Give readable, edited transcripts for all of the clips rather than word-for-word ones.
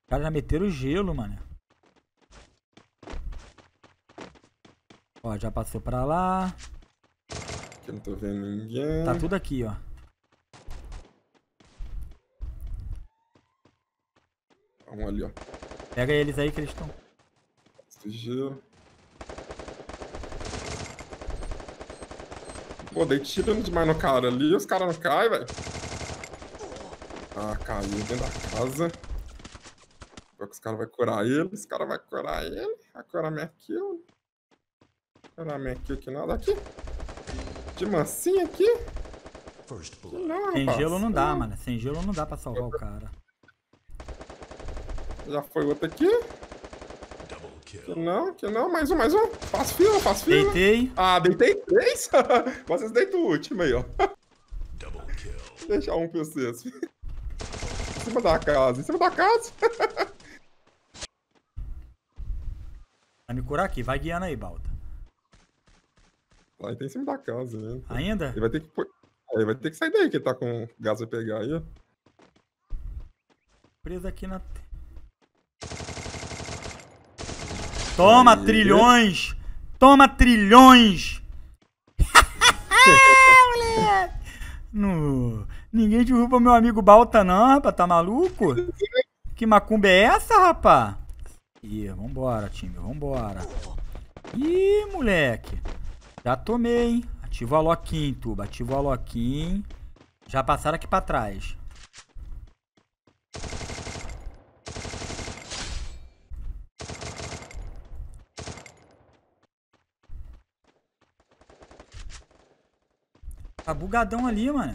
caras já meteram o gelo, mano. Ó, já passou pra lá. Aqui eu não tô vendo ninguém. Tá tudo aqui, ó. Um ali, ó. Pega eles aí que eles estão. Gelo. Pô, dei tirando demais no cara ali, os caras não caem, velho. Ah, caiu dentro da casa. Agora que os caras vão curar ele, os caras vão curar ele. Vai curar minha kill. Curar minha kill aqui nada. Aqui. De mansinho aqui. Não, Sem rapaz. gelo não dá, mano. Sem gelo não dá pra salvar o cara. Já foi outro aqui. Que não, mais um. Faz fila. Deitei. Ah, deitei 3? Vocês deitam o último aí, ó. Deixa um pra vocês. Em cima da casa. Vai me curar aqui. Vai guiando aí, Balta. Lá, ele tá em cima da casa, né? Ainda? Ele vai ter que pôr... Ele vai ter que sair daí, que ele tá com gás pra pegar aí, ó. Preso aqui na... Toma, aí. trilhões! Toma, trilhões! Moleque! No... Ninguém derruba meu amigo Balta não, rapaz. Tá maluco? Que macumba é essa, rapaz? Ih, vambora, time. Vambora. Ih, moleque. Já tomei, hein? Ativa o Aloquim, Tuba. Ativa o Aloquim. Já passaram aqui pra trás. Tá bugadão ali, mano.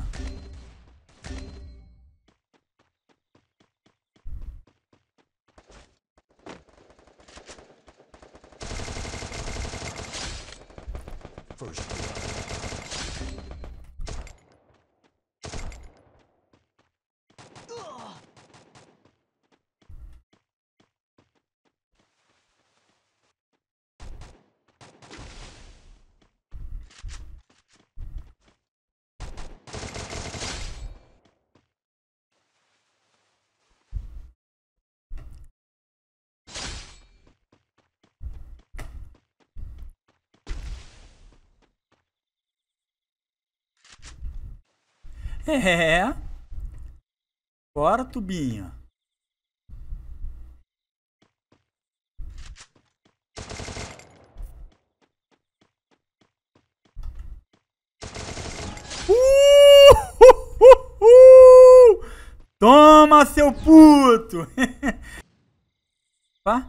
É. Bora, Tubinha. Toma, seu puto! Tá?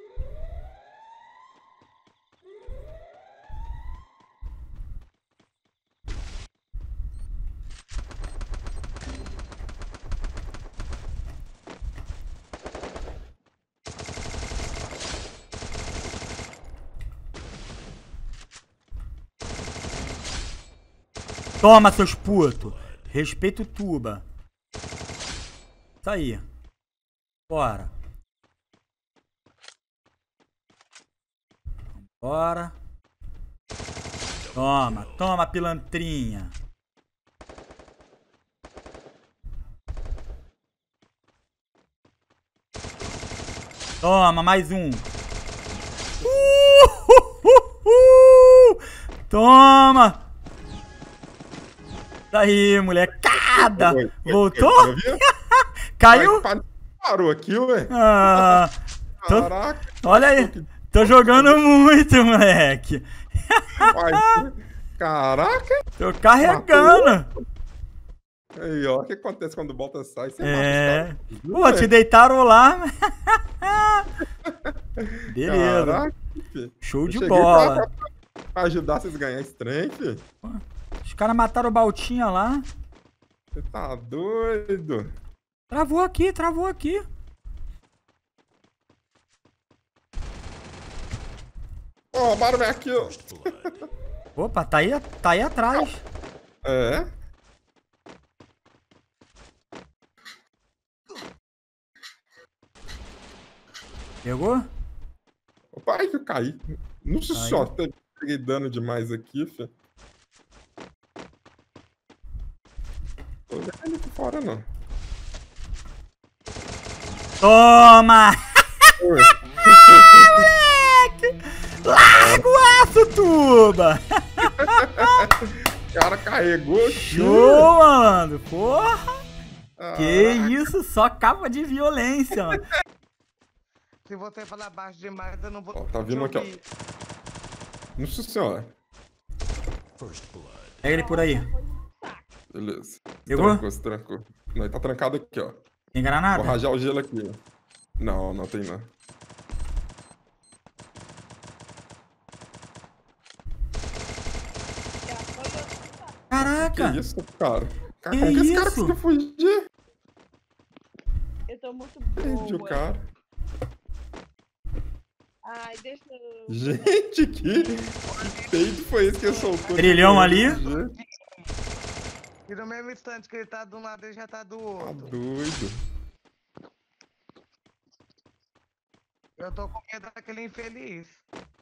Toma, seus putos! Respeita o Tuba. Isso aí. Bora. Bora. Toma, toma, pilantrinha. Toma, mais um. Toma. Daí, molecada. Voltou? Caiu? Parou aqui, ué. Ah, Caraca. olha aí. Tô jogando muito, moleque. Caraca. Tô carregando. Aí, ó. O que acontece quando o Balta sai? Você É. mata os caras. Pô, te deitaram lá. Beleza. Caraca, Show eu de cheguei bola. pra ajudar vocês a ganhar esse trem, filho. Os caras mataram o Baltinha lá. Você tá doido? Travou aqui, travou aqui. Ó, roubaram minha kill. Opa, tá aí atrás. É? Pegou? Opa, ai que eu caí. Nossa Aí. só, peguei dano demais aqui, filho. Tô vendo aqui fora, não. Toma! Oi. Larga o aço, Tuba! O cara carregou. Show, mano! Porra! Ah, Que isso, só capa de violência, mano. Se você falar baixo demais, eu não vou Ó, tá vindo aqui, ó. Nossa senhora. Pega ele por aí. Beleza. Pegou? Trancou, se trancou. Não, ele tá trancado aqui, ó. Tem Vou granada? rajar o gelo aqui, ó. Não, não tem não. Que Caraca! isso, cara? Cara, Que como que esse cara isso? conseguiu fugir? Eu tô muito Perdi o boa. cara. Ai, deixa eu... Gente, que peito foi esse que ele soltou? Trilhão ali. E no mesmo instante que ele tá de um lado, ele já tá do Tá outro. doido. Eu tô com medo daquele infeliz.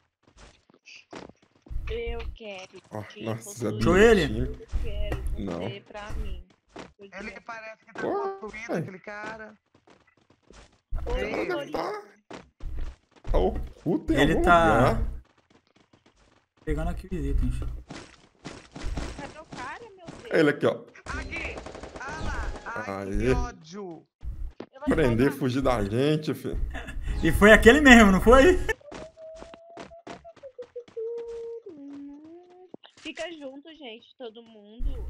Eu quero. Ó, que nossa, você- Zé Show ele? bonitinho. Eu quero você Não. pra mim. Ele parece que tá Pô, possuído, ai. aquele cara. O cara Ei, deve tá oculto em Ele algum tá- lugar. Pegando aqui os itens. Cadê o cara, meu Deus? Ele aqui, ó. aqui! Ah lá! Ai, Aê. que ódio! Eu vou te Prender, contar. fugir da gente, filho. E foi aquele mesmo, não foi? Fica junto, gente, todo mundo.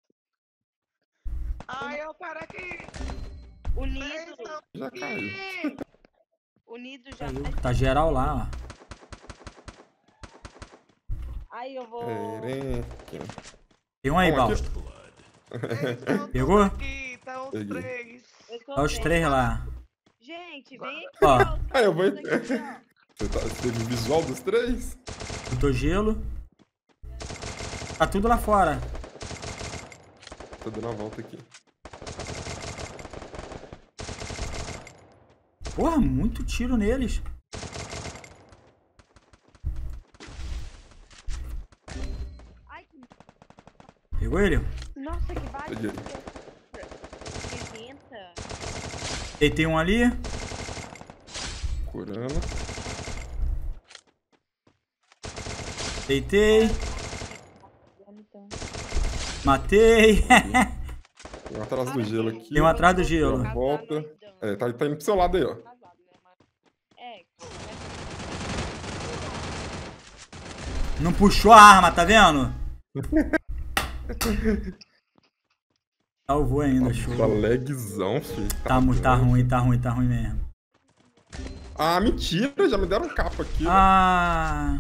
Ai, é o cara aqui! Unido. Já caiu. Unido já. Tá geral lá, ó. Ai, eu vou... Erenque. Tem um aí, Vamos aqui. Balto. Eles tão Pegou? tudo aqui, tá os Peguei. três. Eu tô Olha os bem. três lá. Gente, vem aqui, Ó. ó. Ah, eu vou- Aqui, ó. Você teve o visual dos três? Botou gelo. Tá tudo lá fora. Tô dando a volta aqui. Porra, muito tiro neles. Ai, que... Pegou ele? Nossa, que barulho. Peguei. Pimenta. Deitei um ali. Curando. Deitei. Então. Matei. Tem um atrás do gelo aqui. Tem um atrás do gelo. Deu a volta. É, tá indo pro seu lado aí, ó. É, Não puxou a arma, tá vendo? Salvou ainda, show. Tá lagzão, filho. Tá ruim mesmo. Ah, mentira, já me deram um capa aqui. Ah,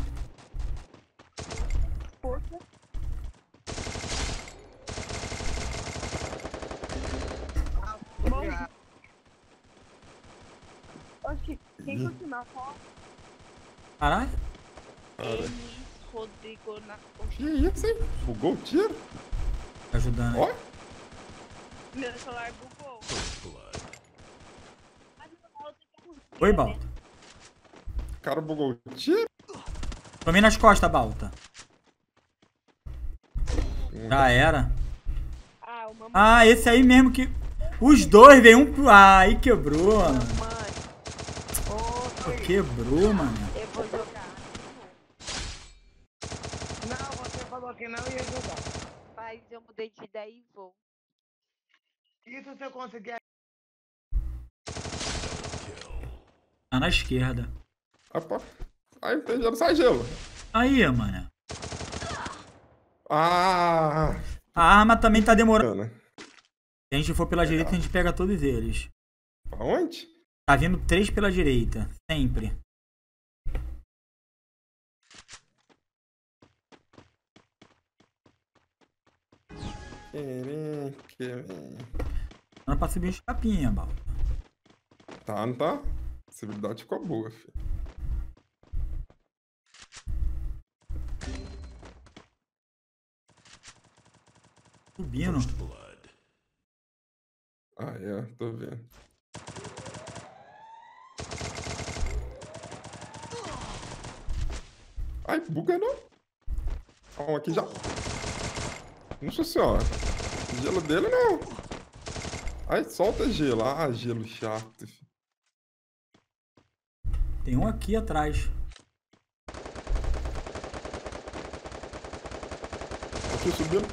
Oxi, quem continua só? caralho. Elis Rodrigo na... Que isso, hein? Bugou o tiro? Tá ajudando aí. Ó, Meu celular bugou. Mas não, eu tenho que- Oi, Balta. o cara bugou o tiro. Tomei nas costas, Balta. Já era. Ah, o mamãe. Ah, esse aí mesmo que... Os dois veio um pro... Ah, aí quebrou, mano. Mamãe, Outro. Quebrou, mano. eu vou jogar. Não, você falou que não ia jogar. Mas eu mudei de ideia e vou. Isso se eu conseguir. Tá na esquerda. Opa. Aí, já não sai gelo. Aí, mano. Ah, A arma também tá demorando. Ana. Se a gente for pela direita, a gente pega todos eles. Pra onde? Tá vindo 3 pela direita. Sempre. Não pra subir os capinha, Balta. Tá, não tá? A civilidade ficou boa, filho. Subindo. Ah, é, tô vendo. Ai, buga não. Ó, aqui já. Nossa senhora. Gelo dele não. Ai, solta gelo. Ah, gelo chato, filho. Tem um aqui atrás. Aqui subindo.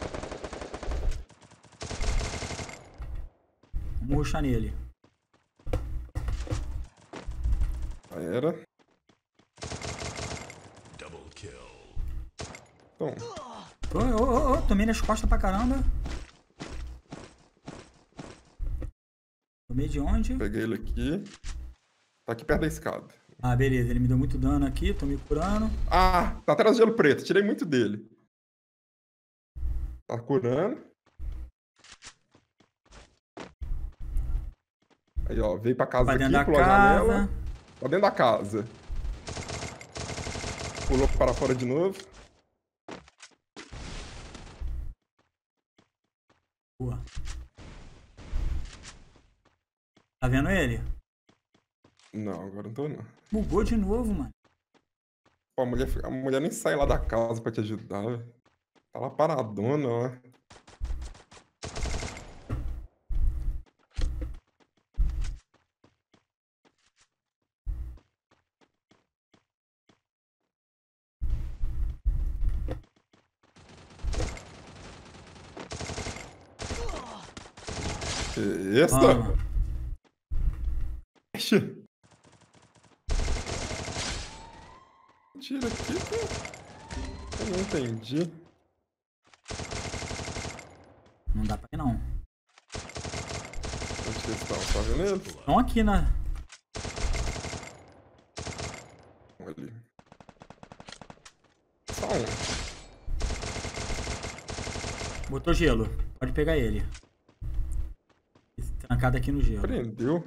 Vamos rushar nele. Aí era. Então, Tomei nas costas pra caramba. Tomei de onde? peguei ele aqui. Tá aqui perto da escada. Ah, beleza. Ele me deu muito dano aqui. Tô me curando. Ah, tá atrás do gelo preto. Tirei muito dele. Tá curando. Aí, ó. Veio pra casa Pra aqui, dentro da pulou a janela. casa. Pra dentro da casa. Pulou para fora de novo. Boa. Tá vendo ele? Não, agora não tô não. Bugou de novo, mano. Pô, a mulher nem sai lá da casa pra te ajudar, velho. Tá lá paradona, ó. Que isso? Vamos. Tira aqui, que eu não entendi. Não dá pra ir, não. Onde que eles estão? Tá vendo eles? Estão aqui na... Ali. Só um. Botou gelo. Pode pegar ele. Trancado aqui no gelo. Prendeu.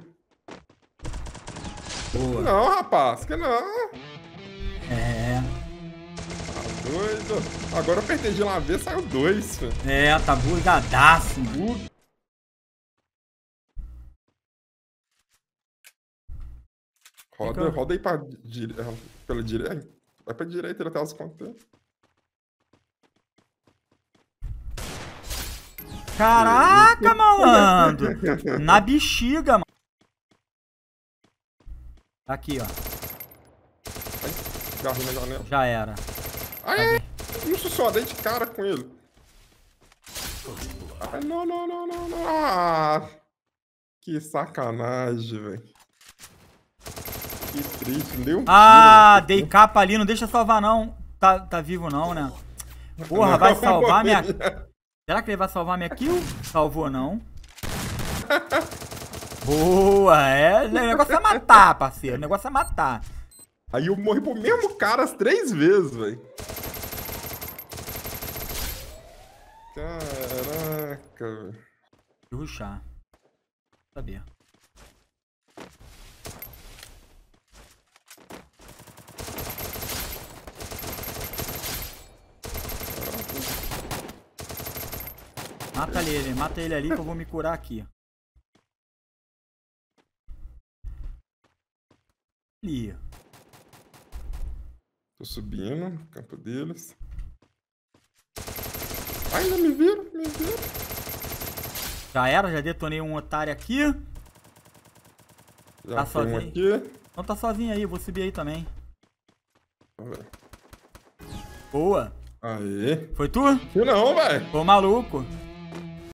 Boa. Não, rapaz, que não. É. Tá doido. Agora eu apertei de uma vez, saiu dois, filho. É, tá bugadaço, mano. Roda aí pra pela direita. Vai pra direita até os contêineres. Caraca, malandro. Na bexiga, mano. Aqui, ó. Garro na janela. Já era. Ai, isso só, dei de cara com ele. Ai, não. Ah, que sacanagem, velho. Que triste, não deu um Ah, tiro. dei capa ali. Não deixa salvar, não. Tá vivo, não, né? Porra, vai salvar minha... Será que ele vai salvar minha kill? Salvou, não. Boa, é. O negócio é matar, parceiro. O negócio é matar. Aí eu morri pro mesmo cara as 3 vezes, velho. Caraca, velho. Vou rushar. Sabia. Mata ele ali que eu vou me curar aqui. Ali. Tô subindo no campo deles. Ai, não me viram. Já era, já detonei um otário aqui. Já Tá foi um sozinho? aqui. Então tá sozinho aí, eu vou subir aí também. Vamos ver. Boa. Aê. Foi tu? Não, velho. Ô, maluco.